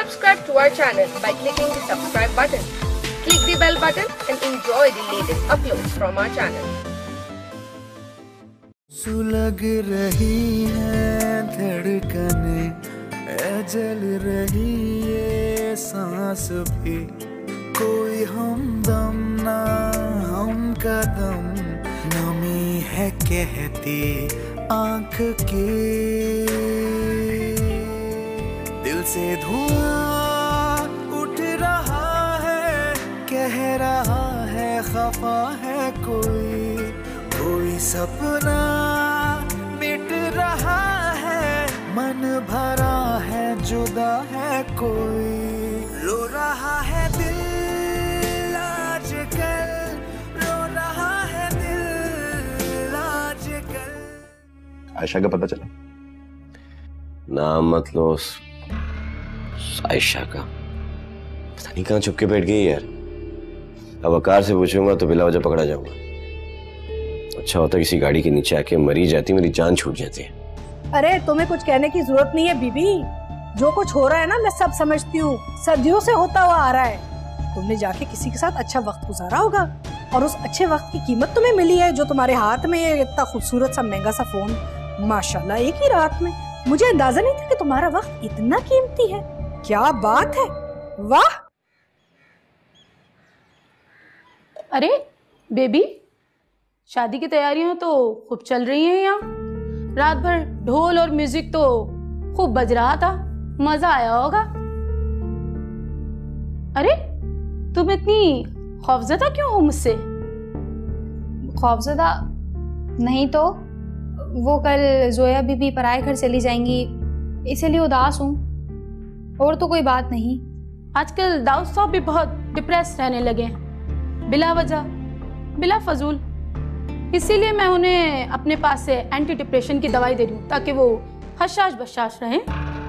Subscribe to our channel by clicking the subscribe button. Click the bell button and enjoy the latest uploads from our channel. सुलग रही है धड़कने, जल रही ये सांस भी, कोई हमदम ना हम कदम, नमी है कहती आँख की, दिल से धुआं उठ रहा है, कह रहा है खफा है कोई सपना मिट रहा है, मन भरा है जुदा है कोई, रो रहा है दिल आजकल, रो रहा है दिल आजकल। आयशा का पता चला? नाम मत लो आयशा का, पता नहीं कहाँ छुप के बैठ गई यार। अब वकार से पूछूंगा तो बिला वजह पकड़ा जाऊंगा। अच्छा होता किसी गाड़ी के नीचे आके मरी जाती, मेरी जान छूट जाती है। अरे तुम्हें कुछ कहने की जरूरत नहीं है बीबी, जो कुछ हो रहा है ना मैं सब समझती हूँ, सदियों से होता हुआ आ रहा है। तुमने जाके किसी के साथ अच्छा वक्त गुजारा होगा और उस अच्छे वक्त की कीमत तुम्हें मिली है, जो तुम्हारे हाथ में ये इतना खूबसूरत सा महंगा सा फोन, माशाल्लाह एक ही रात में। मुझे अंदाजा नहीं था कि तुम्हारा वक्त इतना कीमती है। क्या बात है, वाह। अरे बेबी, शादी की तैयारियां तो खूब चल रही हैं यहाँ। रात भर ढोल और म्यूजिक तो खूब बज रहा था, मजा आया होगा। अरे तुम इतनी खौफजदा क्यों हो मुझसे? खौफजदा नहीं तो, वो कल जोया बीबी पराए घर चली जाएंगी इसीलिए उदास हूँ, और तो कोई बात नहीं। आजकल दाऊद साहब भी बहुत डिप्रेस रहने लगे हैं, बिला वजह, बिला फजूल। इसीलिए मैं उन्हें अपने पास से एंटी डिप्रेशन की दवाई दे रही हूँ ताकि वो हशाश बशाश रहें।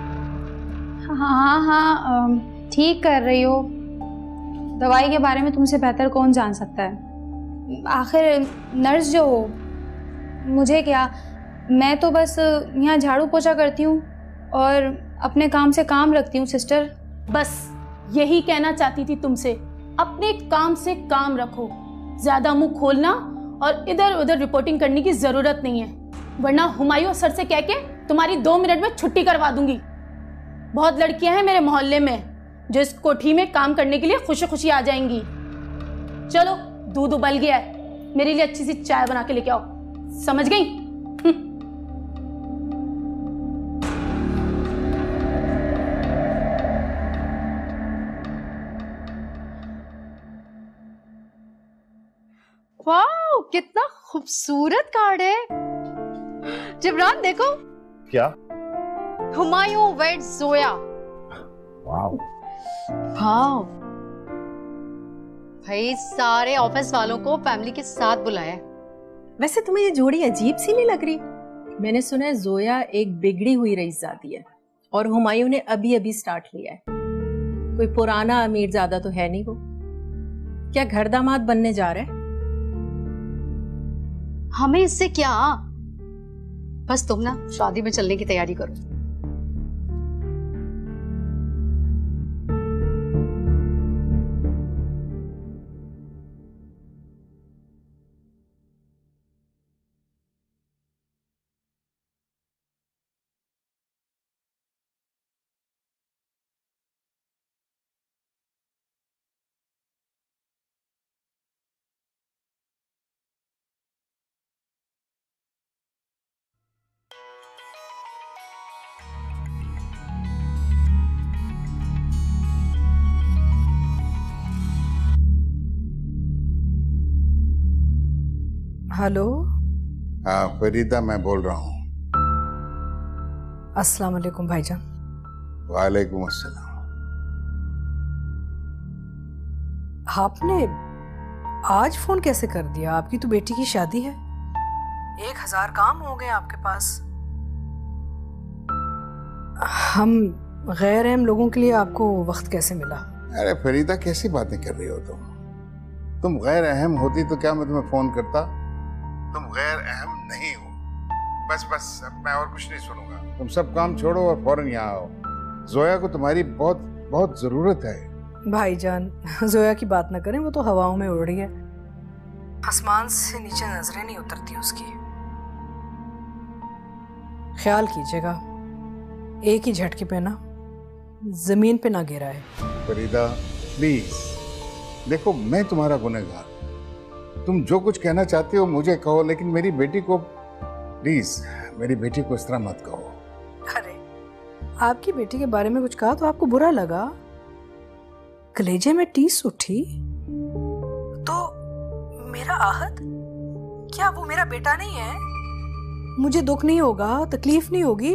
हाँ, ठीक कर रही हो। दवाई के बारे में तुमसे बेहतर कौन जान सकता है। आखिर नर्स जो हो, मुझे क्या, मैं तो बस यहाँ झाड़ू पोछा करती हूँ और अपने काम से काम रखती हूँ सिस्टर। बस यही कहना चाहती थी तुमसे, अपने काम से काम रखो, ज्यादा मुंह खोलना और इधर उधर रिपोर्टिंग करने की जरूरत नहीं है, वरना हुमायूं सर से कह के तुम्हारी 2 मिनट में छुट्टी करवा दूंगी। बहुत लड़कियां हैं मेरे मोहल्ले में जो इस कोठी में काम करने के लिए खुशी खुशी आ जाएंगी। चलो दूध उबल गया है, मेरे लिए अच्छी सी चाय बना के लेके आओ, समझ गई? वाह, कितना खूबसूरत कार्ड है। जिब्रान देखो। क्या? हुमायूं वेड जोया। वाह वाह भाई, सारे ऑफिस वालों को फैमिली के साथ बुलाया। वैसे तुम्हें ये जोड़ी अजीब सी नहीं लग रही? मैंने सुना है जोया एक बिगड़ी हुई रईसजादी है और हुमायूं ने अभी अभी स्टार्ट लिया है। कोई पुराना अमीरजादा तो है नहीं वो। क्या घर दामाद बनने जा रहा है? हमें इससे क्या, बस तुम ना शादी में चलने की तैयारी करो। हेलो। हाँ फरीदा, मैं बोल रहा हूँ। अस्सलाम वालेकुम भाईजान। वालेकुम अस्सलाम। आपने आज फोन कैसे कर दिया? आपकी तो बेटी की शादी है, 1000 काम हो गए आपके पास। हम गैर अहम लोगों के लिए आपको वक्त कैसे मिला? अरे फरीदा, कैसी बातें कर रही हो तुम गैर अहम होती तो क्या मैं तुम्हें फोन करता? तुम गैर अहम नहीं हो। बस अब मैं और कुछ नहीं सुनूंगा। तुम सब काम छोड़ो और फौरन यहाँ आओ। जोया को तुम्हारी बहुत बहुत जरूरत है। भाईजान जोया की बात ना करें, वो तो हवाओं में उड़ रही है, आसमान से नीचे नजरें नहीं उतरती उसकी। ख्याल कीजिएगा एक ही झटके पे ना जमीन पे ना गिरा है। फरीदा प्लीज, देखो मैं तुम्हारा गुनहगार, तुम जो कुछ कहना चाहते हो मुझे कहो, लेकिन मेरी बेटी को प्लीज, मेरी बेटी को इस तरह मत कहो। अरे आपकी बेटी के बारे में कुछ कहा तो आपको बुरा लगा, कलेजे में टीस उठी तो मेरा आहत, क्या वो मेरा बेटा नहीं है? मुझे दुख नहीं होगा, तकलीफ नहीं होगी?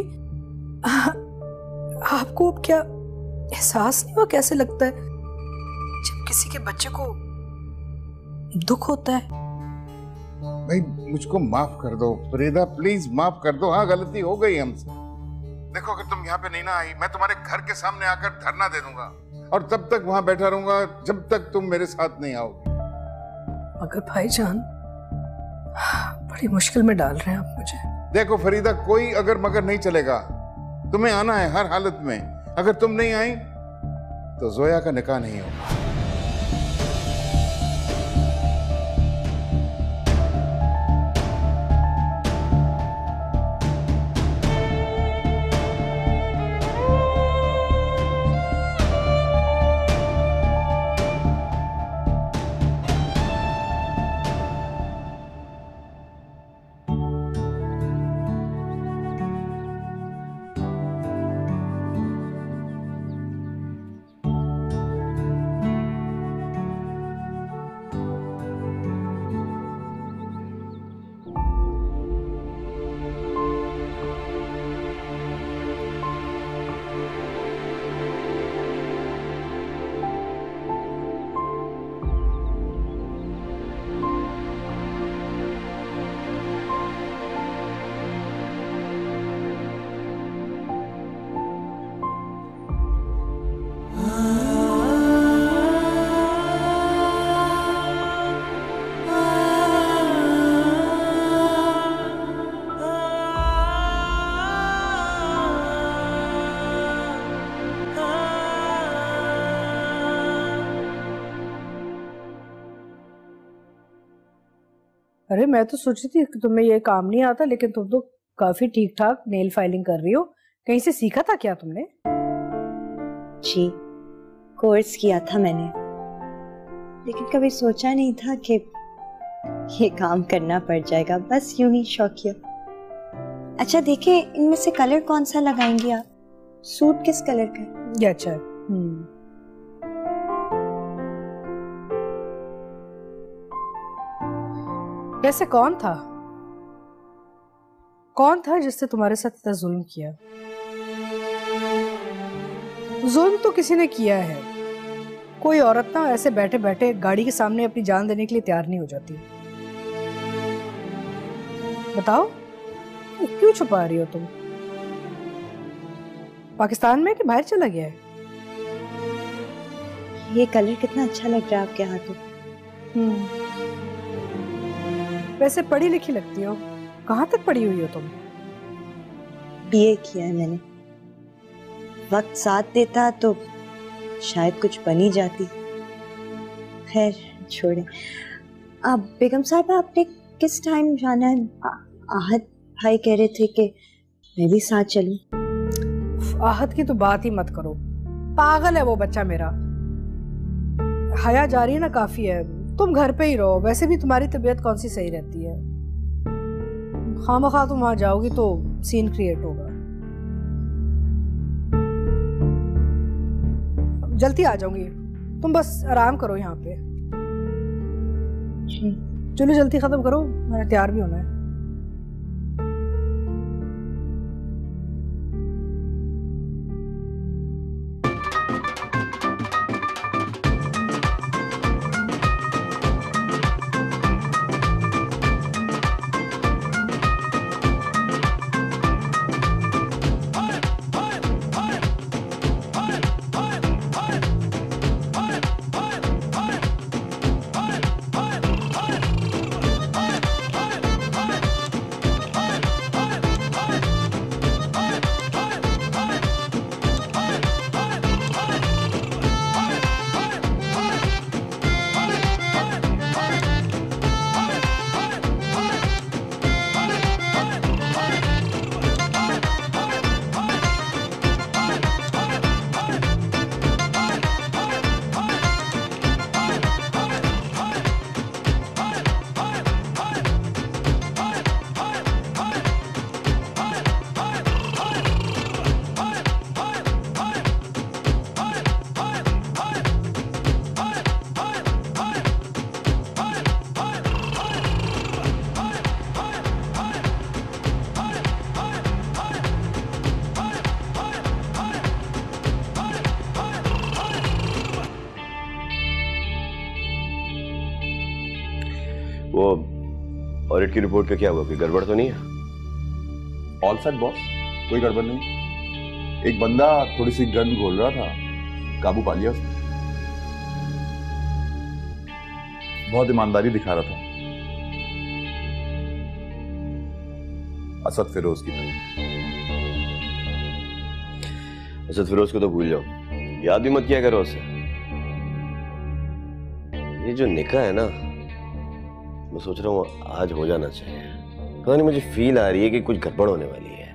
आपको अब क्या एहसास नहीं हुआ कैसे लगता है जब किसी के बच्चे को दुख होता है? भाई मुझको माफ कर दो फरीदा, प्लीज माफ कर दो। हाँ गलती हो गई हमसे। देखो अगर तुम यहाँ पे नहीं ना आई, मैं तुम्हारे घर के सामने आकर धरना दे दूंगा और तब तक वहां बैठा रहूंगा जब तक तुम मेरे साथ नहीं आओगे। मगर भाईजान बड़ी मुश्किल में डाल रहे हैं आप मुझे। देखो फरीदा, कोई अगर मगर नहीं चलेगा, तुम्हें आना है हर हालत में। अगर तुम नहीं आई तो जोया का निकाह नहीं होगा। अरे मैं तो सोची थी कि तुम्हें ये काम नहीं आता, लेकिन तुम तो काफी ठीक ठाक नेल फाइलिंग कर रही हो। कहीं से सीखा था क्या तुमने? जी कोर्स किया था मैंने, लेकिन कभी सोचा नहीं था कि ये काम करना पड़ जाएगा। बस यूं ही शौकिया। अच्छा देखिए, इनमें से कलर कौन सा लगाएंगी आप? सूट किस कलर का है? ये अच्छा है। वैसे कौन था जिसने तुम्हारे साथ इतना जुल्म किया? जुल्म तो किसी ने किया है। कोई औरत ना ऐसे बैठे बैठे गाड़ी के सामने अपनी जान देने के लिए तैयार नहीं हो जाती। बताओ क्यों छुपा रही हो तुम? पाकिस्तान में कि बाहर चला गया है? ये कलर कितना अच्छा लग रहा है आपके हाथों। वैसे पढ़ी लिखी लगती हो, कहाँ तक पढ़ी हुई हो तुम? बीए किया है मैंने। वक्त साथ देता तो शायद कुछ बन ही जाती। खैर छोड़े। अब बेगम साहब आपने किस टाइम जाना है? आहत भाई कह रहे थे कि मैं भी साथ चलूं। आहत की तो बात ही मत करो, पागल है वो बच्चा मेरा। हया जा रही है ना, काफी है। तुम घर पे ही रहो, वैसे भी तुम्हारी तबीयत कौन सी सही रहती है। खामखा तुम वहां जाओगी तो सीन क्रिएट होगा। जल्दी आ जाऊंगी, तुम बस आराम करो यहाँ पे। चलो जल्दी खत्म करो, मैंने तैयार भी होना है। वो ऑडिट की रिपोर्ट का क्या हुआ, कोई गड़बड़ तो नहीं है? ऑल सेट बॉस, कोई गड़बड़ नहीं। एक बंदा थोड़ी सी गन घोल रहा था, काबू पा लिया उसने। बहुत ईमानदारी दिखा रहा था, असद फिरोज की तरह। असद फिरोज को तो भूल जाओ, याद भी मत किया करो उसे। ये जो निकाह है ना, मैं सोच रहा हूँ आज हो जाना चाहिए। पता नहीं, मुझे फील आ रही है कि कुछ गड़बड़ होने वाली है।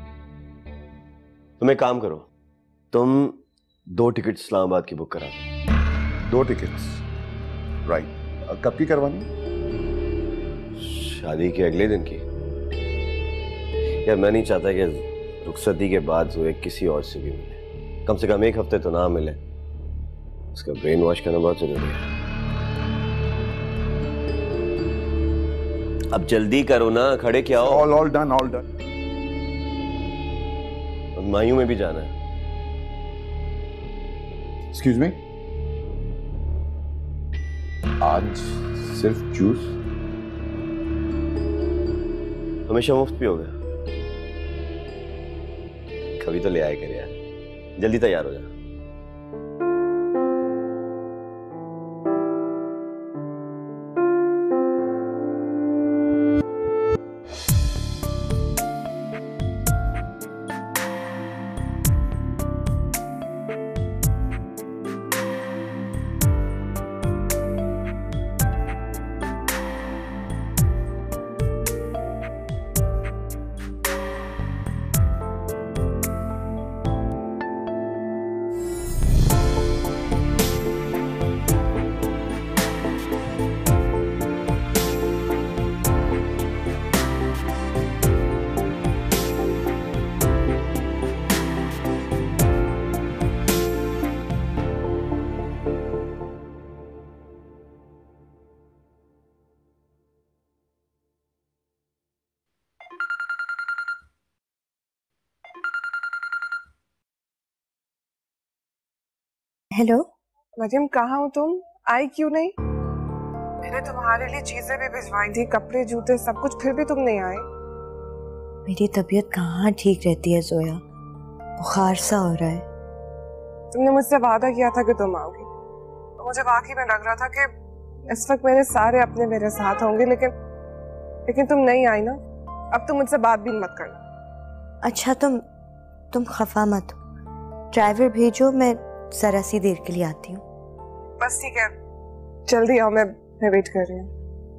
तुम एक काम करो, तुम 2 टिकट इस्लामाबाद की बुक करा दो। 2 टिकट्स, राइट। कब की करवानी? शादी के अगले दिन की। यार मैं नहीं चाहता कि रुखसती के बाद जो एक किसी और से भी मिले, कम से कम 1 हफ्ते तो ना मिले। उसका ब्रेन वॉश करना बहुत जरूरी है। अब जल्दी करो ना, खड़े क्या हो? All done, all done. मायू में भी जाना है। एक्सक्यूज मी, आज सिर्फ जूस? हमेशा मुफ्त भी हो गया, कभी तो ले आए कर यार। जल्दी तैयार हो जा। हेलो मरियम, कहाँ हो तुम? आई क्यों नहीं? मैंने तुम्हारे लिए चीजें भी भिजवाई थी, कपड़े जूते सब कुछ, फिर भी तुम नहीं आए। मेरी तबीयत कहाँ ठीक रहती है जोया, बुखार सा हो रहा है। तुमने मुझसे वादा किया था कि तुम आओगी, तो मुझे वाकई में लग रहा था कि इस वक्त मेरे सारे अपने मेरे साथ होंगे, लेकिन तुम नहीं आई ना। अब तुम मुझसे बात भी मत करना। अच्छा तुम खफा मत हो, ड्राइवर भेजो, मैं जरा सी देर के लिए आती हूँ। बस ठीक है, जल्दी आओ, मैं वेट कर रही हूँ।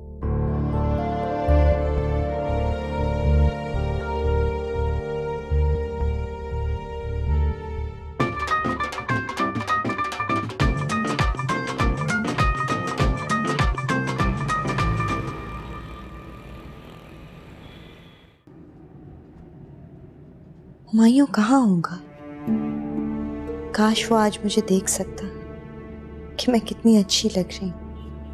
हुमायूं कहाँ होगा? काश वो आज मुझे देख सकता कि मैं कितनी अच्छी लग रही हूँ।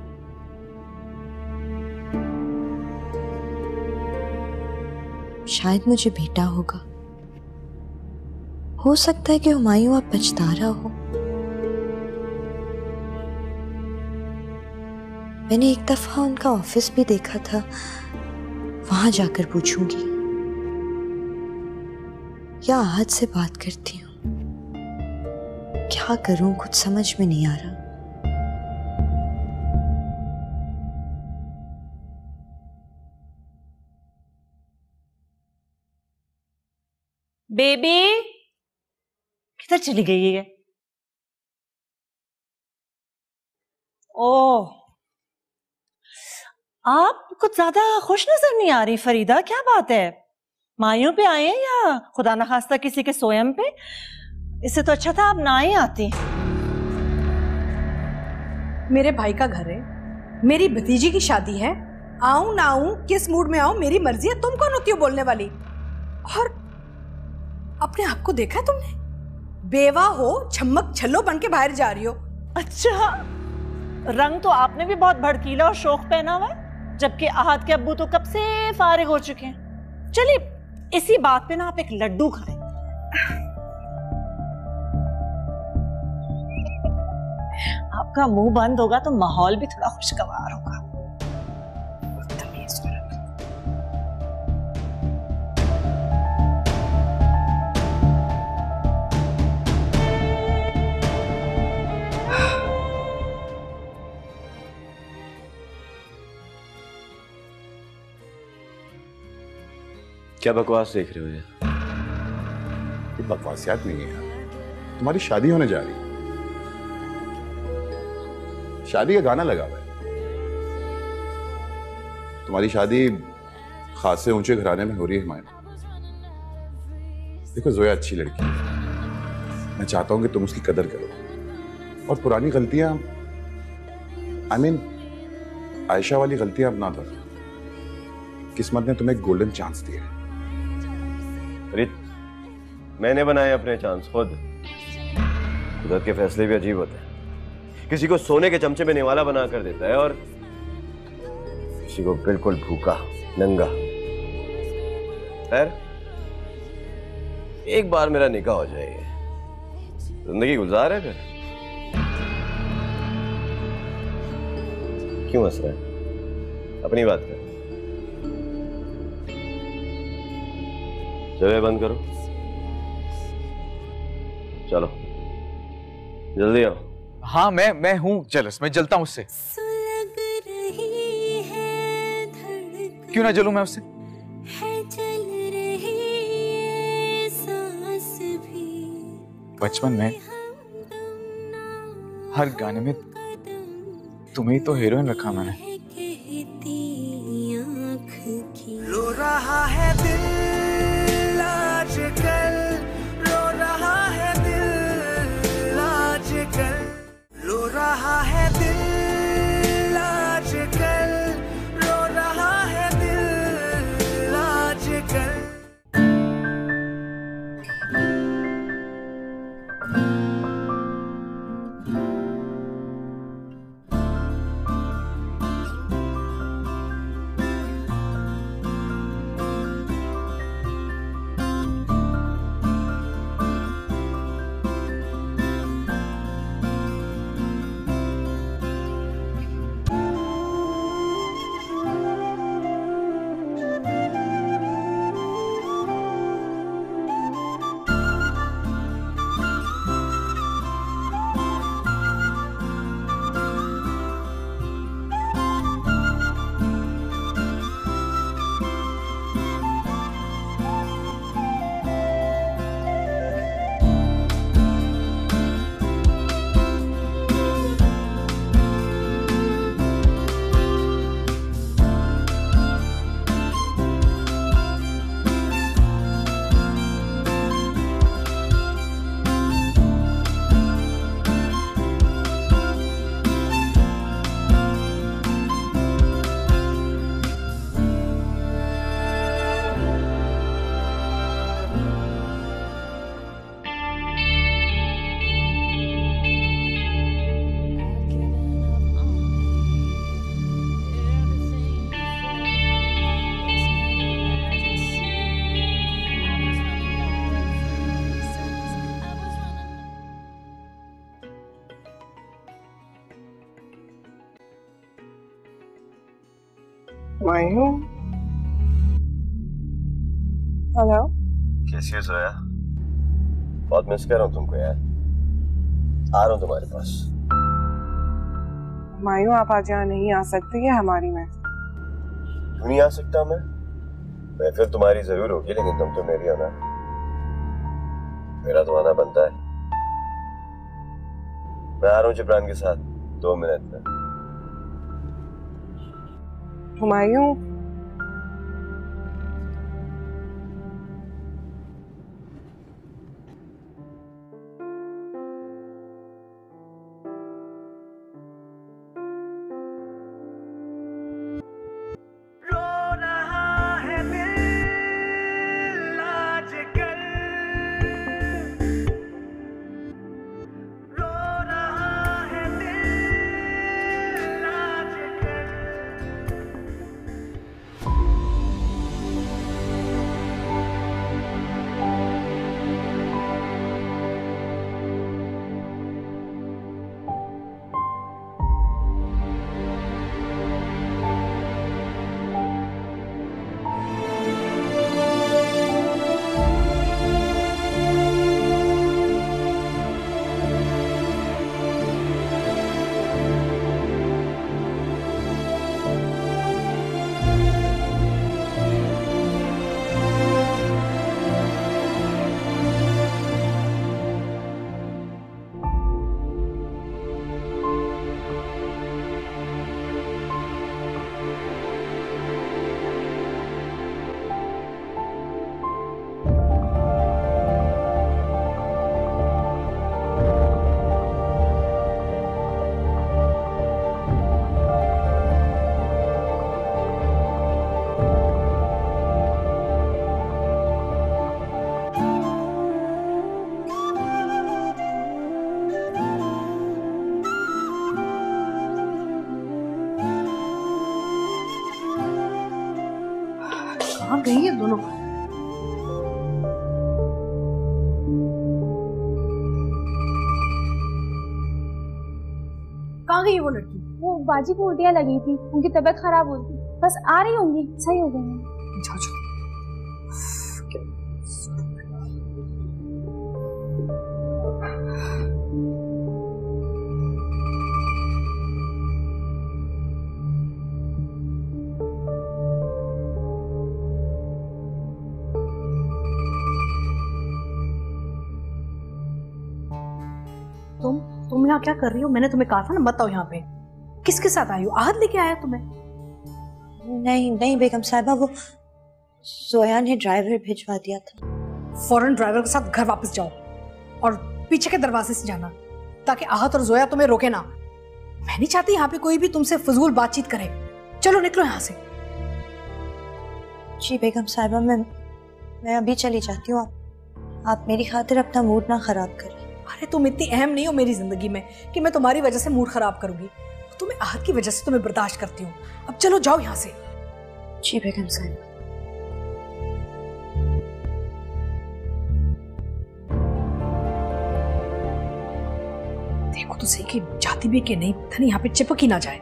शायद मुझे बेटा होगा। हो सकता है कि हुमायूं अब पछता रहा हो। मैंने एक दफा उनका ऑफिस भी देखा था, वहां जाकर पूछूंगी या आज से बात करती हूँ। क्या करूं, कुछ समझ में नहीं आ रहा। बेबी किधर चली गई है? ओह, आप कुछ ज्यादा खुश नजर नहीं आ रही फरीदा, क्या बात है? मायूं पे आए हैं या खुदा न खास्ता किसी के सोयम पे? इससे तो अच्छा था आप ना ही आती। मेरे भाई का घर है, मेरी भतीजी की शादी है, आऊं ना आऊं, किस मूड में आऊं मेरी मर्जी है। तुम कौन होती हो बोलने वाली? और अपने आप को देखा है तुमने? बेवा हो, छम्मक छल्लो बन के बाहर जा रही हो। अच्छा, रंग तो आपने भी बहुत भड़कीला और शौक पहना हुआ है, जबकि आहद के अब्बू तो कब से फारिग हो चुके हैं। चलिए इसी बात पे ना आप एक लड्डू खाएं। आपका मुंह बंद होगा तो माहौल भी थोड़ा खुशगवार होगा। क्या बकवास देख रहे हो यार? ये बकवासियात नहीं है यार, तुम्हारी शादी होने जा रही है, शादी का गाना लगा हुआ है। तुम्हारी शादी खासे ऊंचे घराने में हो रही है हुमायूं। देखो जोया अच्छी लड़की है, मैं चाहता हूं कि तुम उसकी कदर करो और पुरानी गलतियां आयशा वाली गलतियां अब ना करो। किस्मत ने तुम्हें एक गोल्डन चांस दिया है। मैंने बनाए अपने चांस खुद। कुदरत के फैसले भी अजीब होते हैं, किसी को सोने के चमचे में निवाला बना कर देता है और किसी को बिल्कुल भूखा नंगा। खैर एक बार मेरा निकाह हो जाएगा, जिंदगी गुजार है फिर। क्यों हंस रहा है? अपनी बात कर। चलो बंद करो, चलो जल्दी आओ। हाँ मैं हूँ जलस, मैं जलता हूँ उससे। क्यों ना जलूं मैं उससे? बचपन में हर गाने में तुम्हें ही तो हीरोइन रखा मैंने। रो रहा है दिल आजकल, रो रहा है दिल आजकल, रो रहा है दिल आजकल, रो रहा है दिल आजकल। मायूं, हेलो, कैसी हो सोया? बहुत मिस कर रहा हूँ तुमको यार, आ रहा हूँ तुम्हारे पास। मायूं आप आज यहाँ नहीं आ सकती है हमारी महफिल। क्यों नहीं आ सकता मैं? महफिल तुम्हारी जरूर होगी लेकिन तुम तो मेरी हो ना। मेरा तो आना बनता है। मैं आ रहा हूँ जिब्रान के साथ 2 मिनट में। हुमायूं, कहाँ गई ये दोनों? कहाँ गई वो लड़की? वो बाजी को उल्टियाँ लगी थी, उनकी तबीयत खराब हो गई, बस आ रही होंगी, सही हो गई। जाओ जाओ। तुम यहाँ क्या कर रही हो? मैंने तुम्हें कहा था ना मत आओ यहाँ पे। किसके साथ आई हो? आहत लेके आया तुम्हें? नहीं नहीं बेगम साहिबा, वो जोया ने ड्राइवर भिजवा दिया था। फौरन ड्राइवर के साथ घर वापस जाओ और पीछे के दरवाजे से जाना, ताकि आहत और जोया तुम्हें रोके ना। मैं नहीं चाहती यहाँ पे कोई भी तुमसे फजूल बातचीत करे। चलो निकलो यहाँ से। जी बेगम साहिबा, मैं अभी चली जाती हूँ। आप मेरी खातिर अपना मूड ना खराब करें। अरे तुम इतनी अहम नहीं हो मेरी जिंदगी में कि मैं तुम्हारी वजह से मूड खराब करूंगी। तुम्हें आहत की वजह से तुम्हें बर्दाश्त करती हूँ। अब चलो जाओ यहाँ से। जी बेगम साहिबा। देखो तो सही कि जाती भी कि नहीं, पता नहीं यहाँ पे चिपक ही ना जाए।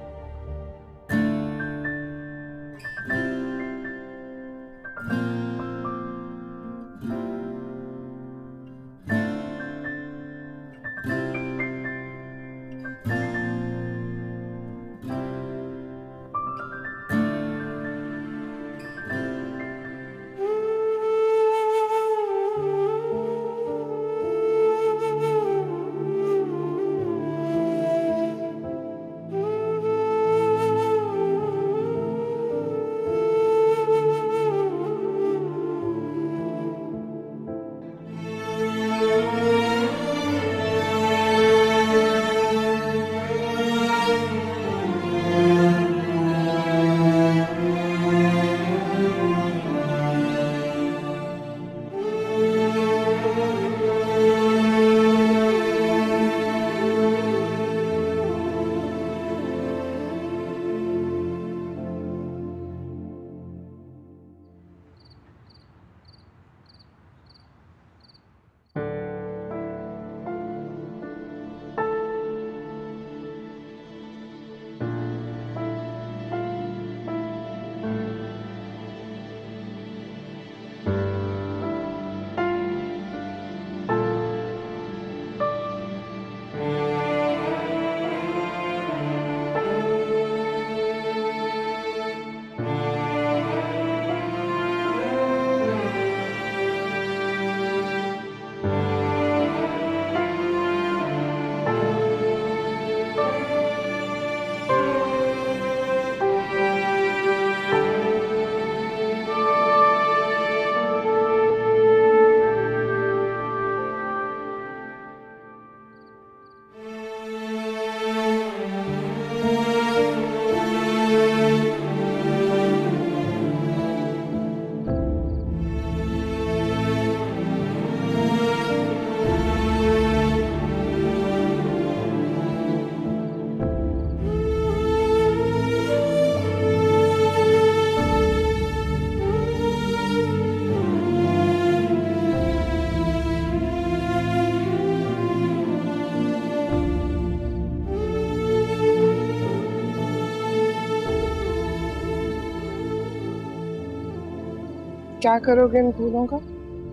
क्या करोगे इन फूलों का?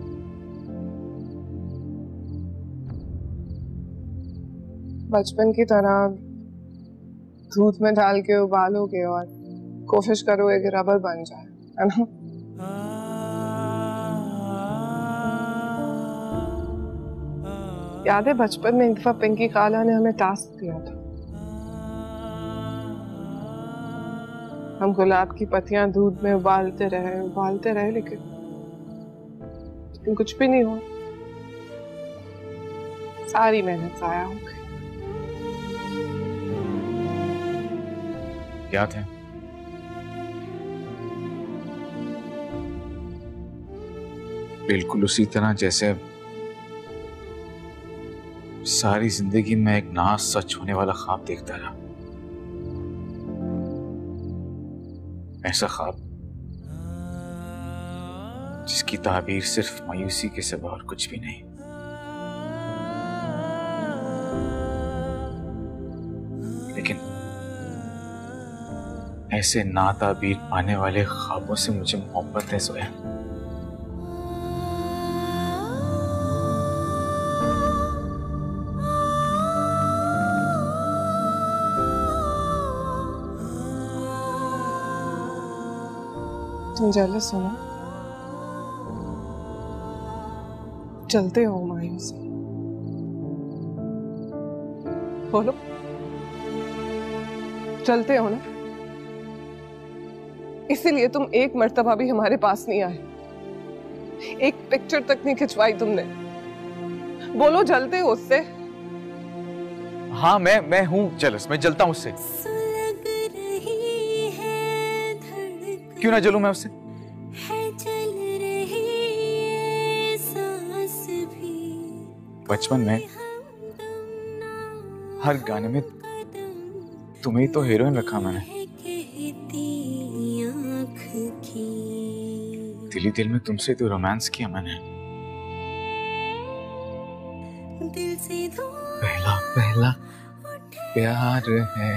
बचपन की तरह दूध में डाल के उबालोगे और कोशिश करोगे कि रबर बन जाए, है ना? याद है बचपन में एक दफा पिंकी खाला ने हमें टास्क दिया था। हम गुलाब की पत्तियां दूध में उबालते रहे लेकिन कुछ भी नहीं हुआ। सारी मेहनत जाया हो गई। याद है बिल्कुल उसी तरह जैसे सारी जिंदगी में एक ना सच होने वाला ख्वाब देखता रहा। ऐसा ख्वाब जिसकी ताबीर सिर्फ मायूसी के सिवा और कुछ भी नहीं। लेकिन ऐसे नाताबीर पाने वाले ख्वाबों से मुझे मोहब्बत है सोया। तुम जेलस हो ना? चलते हो मायूस से? बोलो, चलते हो ना? इसीलिए तुम एक मर्तबा भी हमारे पास नहीं आए, एक पिक्चर तक नहीं खिंचवाई तुमने। बोलो, जलते हो उससे? हाँ, मैं हूँ जेलस, मैं जलता हूँ उससे। क्यों ना जलूं मैं उससे? बचपन में हर गाने में तुम्हें तो हीरोइन रखा मैंने। दिली दिल में तुमसे तो रोमांस किया मैंने। पहला पहला प्यार है,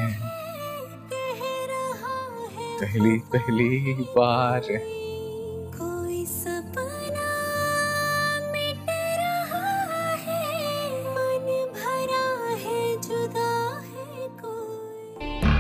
पहली पहली बार। कोई सपना मिट रहा है, मन भरा है, जुदा है कोई।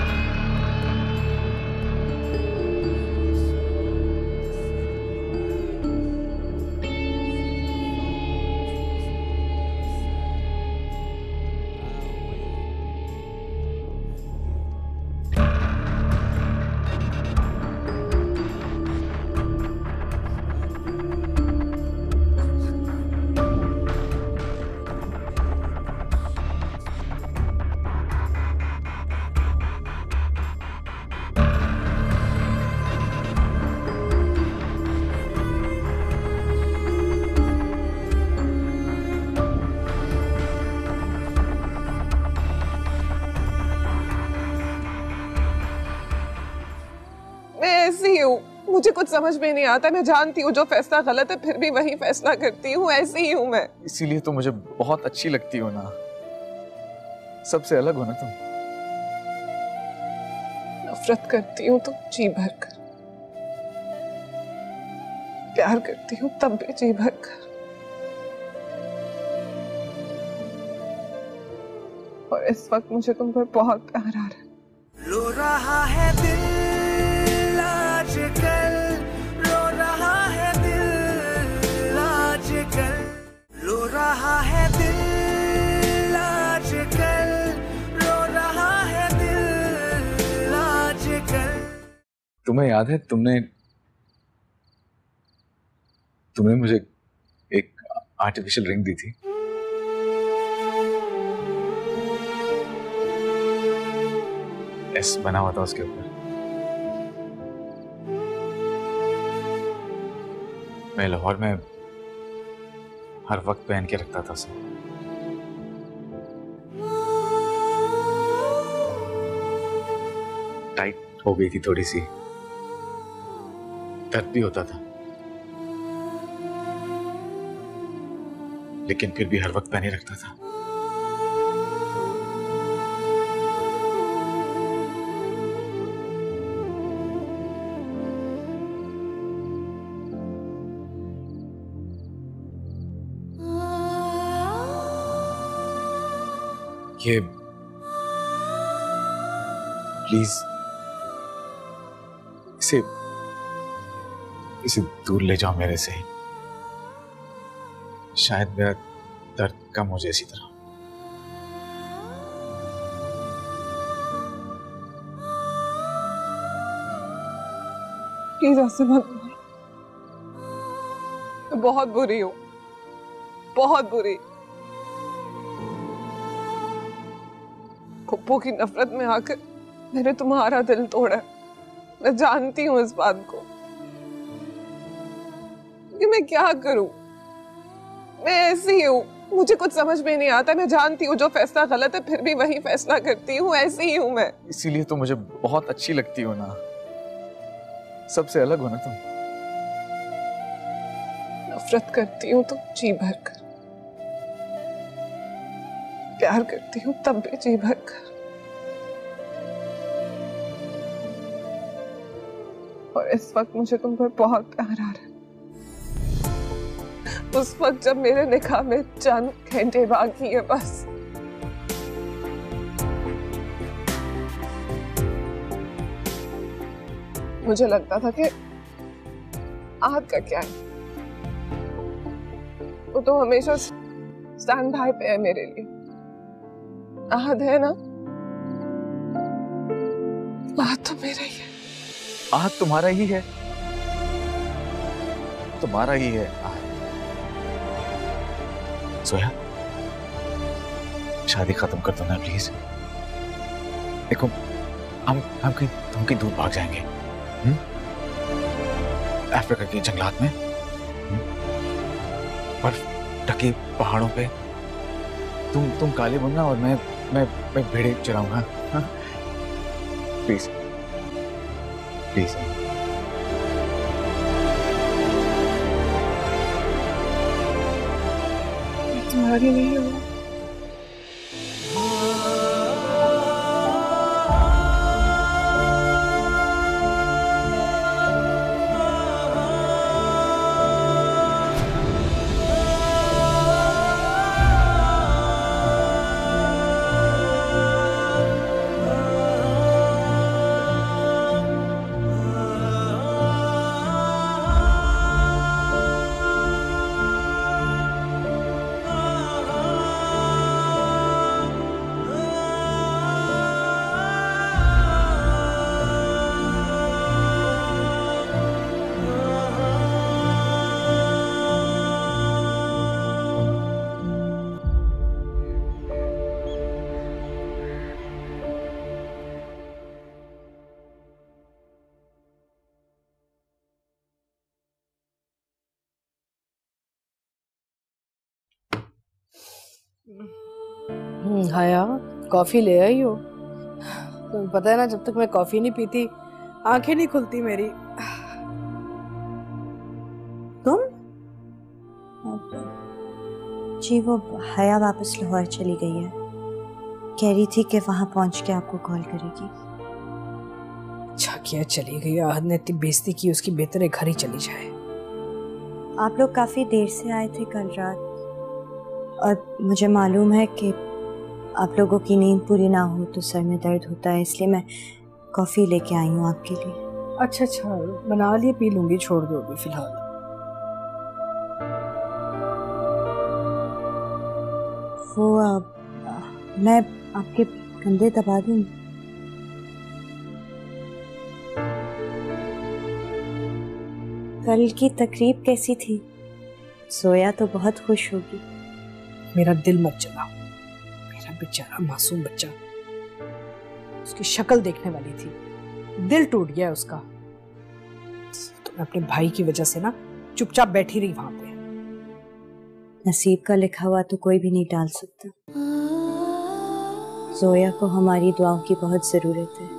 मुझे कुछ समझ में नहीं आता। मैं जानती हूँ जो फैसला गलत है, फिर भी वही फैसला करती हूँ। ऐसी ही हूँ मैं। इसीलिए तो मुझे बहुत अच्छी लगती हो ना। सबसे अलग हो ना तुम। नफरत करती हूँ तो जी भर कर, प्यार करती हूँ तब भी जी भर कर, और इस वक्त मुझे तुम पर बहुत प्यार आ रहा है। रो रहा है दिल आजकल, रो रहा है दिल आजकल, रो रहा है दिल आजकल, रो रहा है दिल आजकल। तुम्हें याद है तुमने मुझे एक आर्टिफिशियल रिंग दी थी? एस बना हुआ था उसके ऊपर। मैं लाहौर में हर वक्त पहन के रखता था उसे। टाइट हो गई थी थोड़ी सी, दर्द भी होता था, लेकिन फिर भी हर वक्त पहने रखता था। ये प्लीज इसे दूर ले जाओ मेरे से। शायद मेरा दर्द कम हो जाए इसी तरह। प्लीज ऐसे मत बोलो। मैं बहुत बुरी हूँ, बहुत बुरी। पप्पू की नफरत में आकर मैंने तुम्हारा दिल तोड़ा। मैं जानती हूँ इस बात को, कि मैं क्या करूं। मैं ऐसी हूँ, मुझे कुछ समझ में नहीं आता। मैं जानती हूँ जो फैसला गलत है, फिर भी वही फैसला करती हूँ। ऐसी ही हूँ मैं। इसीलिए तो मुझे बहुत अच्छी लगती हो ना। सबसे अलग हो ना तुम। नफरत करती हूँ तो जी भर कर, प्यार करती हूँ तब भी जी भर कर, और इस वक्त मुझे तुम पर बहुत प्यार आ रहा है। उस वक्त जब मेरे निकाह में चंद घंटे बाकी है बस, मुझे लगता था कि आहत का क्या है, वो तो हमेशा स्टैंड बाय पे है मेरे लिए। आहत है ना, आहत तो मेरा ही है। आहत तुम्हारा ही है, तुम्हारा ही है आहत। सोया, शादी खत्म कर दो ना प्लीज। देखो हम कहीं दूर भाग जाएंगे, अफ्रीका के जंगलात में, बर्फ ढके पहाड़ों पे। तुम काले बनना और मैं भेड़े चराऊंगा। Please please. तुम्हारी नहीं हूँ। हाया, कॉफी ले आई हो? तुम्हें पता है ना, जब तक मैं कॉफी नहीं पीती आंखें नहीं खुलती मेरी। तुम? जी वो हया वापस लाहौर चली गई है, कह रही थी कि वहां पहुंच के आपको कॉल करेगी। अच्छा किया चली गई, आहद ने इतनी बेइज्जती की, उसकी बेहतर है घर ही चली जाए। आप लोग काफी देर से आए थे कल रात, और मुझे मालूम है कि आप लोगों की नींद पूरी ना हो तो सर में दर्द होता है, इसलिए मैं कॉफी लेके आई हूँ आपके लिए। अच्छा बना लिए, पी लूंगी, छोड़ दो अभी फिलहाल। वो मैं आपके कंधे दबा दूँ? कल की तकरीब कैसी थी? सोया तो बहुत खुश होगी। मेरा दिल मत जलाओ, मेरा बेचारा मासूम बच्चा, उसकी शक्ल देखने वाली थी, दिल टूट गया उसका। तो मैं अपने भाई की वजह से ना चुपचाप बैठी रही वहां पे। नसीब का लिखा हुआ तो कोई भी नहीं टाल सकता। जोया को हमारी दुआओं की बहुत जरूरत है।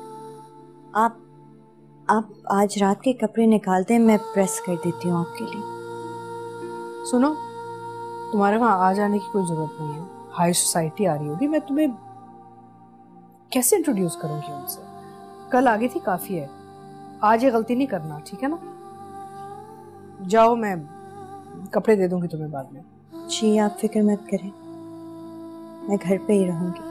आप आज रात के कपड़े निकाल दें, मैं प्रेस कर देती हूँ आपके लिए। सुनो, तुम्हारे वहां आ जाने की कोई जरूरत नहीं है, हाई सोसाइटी आ रही होगी, मैं तुम्हें कैसे इंट्रोड्यूस करूंगी उनसे? कल आ गई थी, काफी है, आज ये गलती नहीं करना, ठीक है ना? जाओ, मैं कपड़े दे दूंगी तुम्हें बाद में। जी आप फिक्र मत करें, मैं घर पे ही रहूंगी।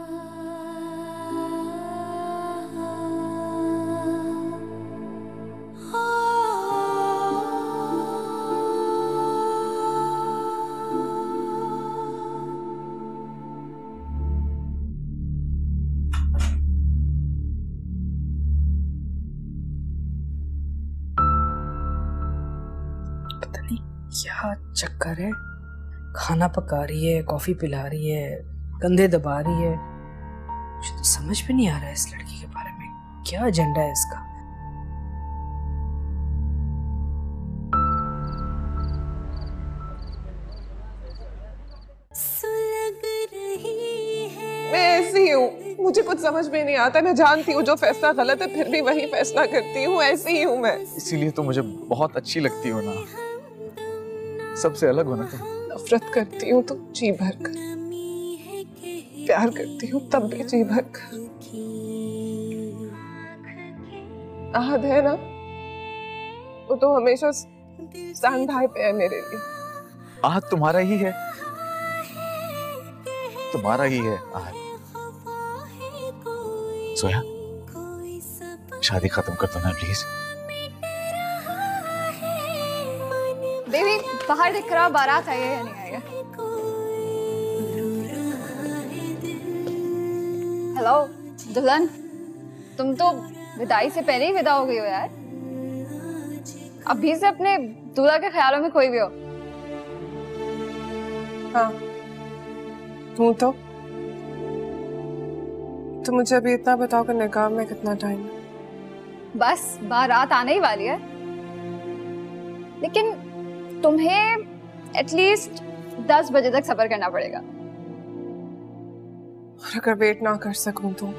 क्या चक्कर है, खाना पका रही है, कॉफी पिला रही है, कंधे दबा रही है, मुझे तो समझ में नहीं आ रहा है इस लड़की के बारे में, क्या एजेंडा है इसका। मैं ऐसी हूँ, मुझे कुछ समझ में नहीं आता, मैं जानती हूँ जो फैसला गलत है फिर भी वही फैसला करती हूँ, ऐसी ही हूँ मैं। इसीलिए तो मुझे बहुत अच्छी लगती हो ना। सबसे अलग होना तुम। नफरत करती हूँ तो जी भर कर, प्यार करती हूँ तब भी जी भर कर। आहद है ना, वो तो हमेशा स्टैंड बाय पे है मेरे लिए। आहद तुम्हारा ही है, तुम्हारा ही है आहद। सोया, शादी खत्म कर दो ना प्लीज। बेबी बाहर दिख रहा बारात आई है या नहीं आई है? हेलो दुल्हन, तुम तो विदाई से पहले ही विदा हो गई हो यार। अभी से अपने दूल्हा के ख्यालों में खोई हुई हो। हाँ, तू तो मुझे अभी इतना बताओ कि निकाह में कितना टाइम है? बस बारात आने ही वाली है, लेकिन तुम्हें एटलीस्ट 10 बजे तक सब्र करना पड़ेगा। और अगर वेट ना कर सकूं तो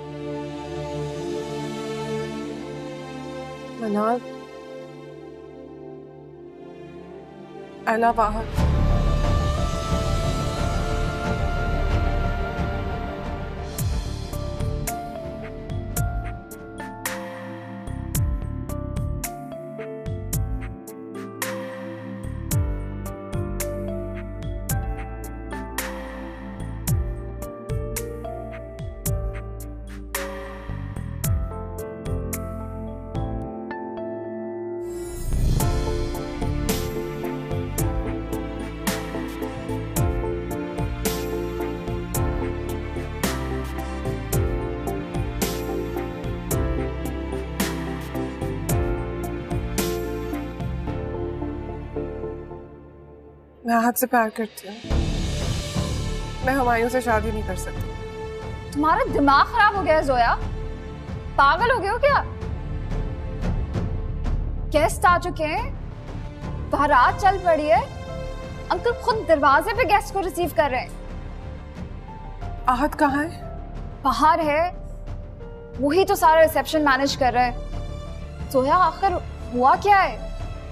मना बाहर। मैं आहद से प्यार करती हूँ। मैं हुमायूं से शादी नहीं कर सकती। तुम्हारा दिमाग खराब हो गया है जोया, पागल हो गए हो क्या? गेस्ट आ चुके हैं, बारात चल पड़ी है, अंकल खुद दरवाजे पे गेस्ट को रिसीव कर रहे हैं। आहद कहाँ है? बाहर है, वही तो सारा रिसेप्शन मैनेज कर रहा है। जोया आखिर हुआ क्या है?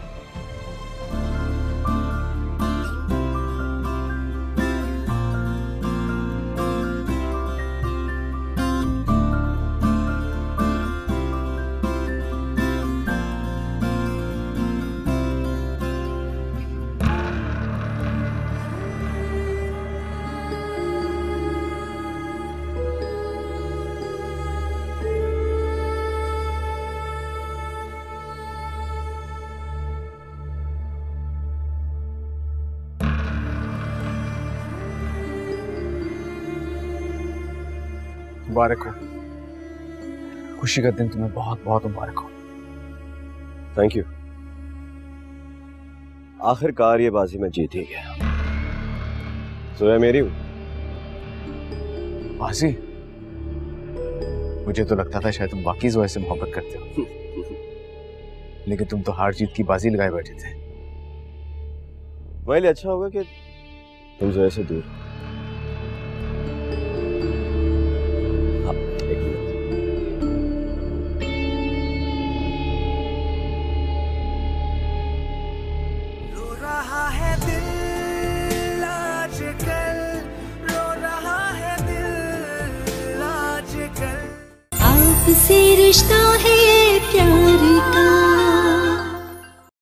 मुबारक हो, खुशी का दिन तुम्हें बहुत बहुत मुबारक हो। Thank you. आखिरकार ये बाजी मैं जीत ही गया। सोया मेरी हूं। बाजी? मुझे तो लगता था शायद तुम वाकई जोया से मोहब्बत करते हो, लेकिन तुम तो हार जीत की बाजी लगाए बैठे थे। मेरे लिए अच्छा होगा कि तुम जोया से दूर। आपसे रिश्ता है प्यार का।